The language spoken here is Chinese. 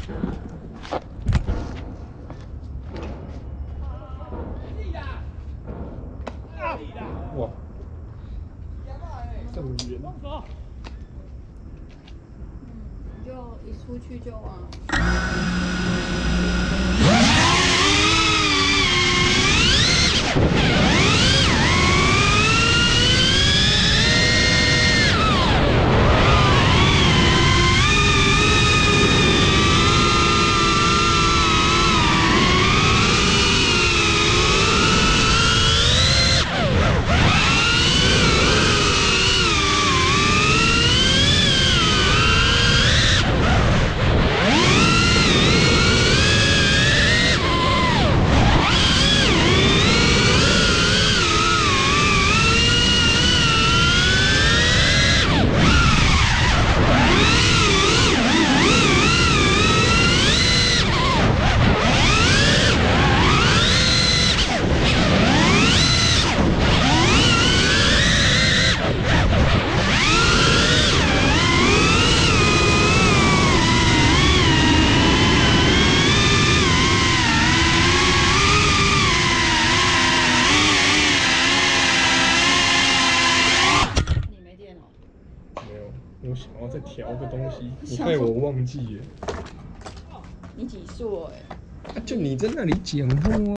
哇，这么远。 就一出去就往。 我想要再调个东西，你害我忘记了。 你几岁？ 啊，就你在那里讲话。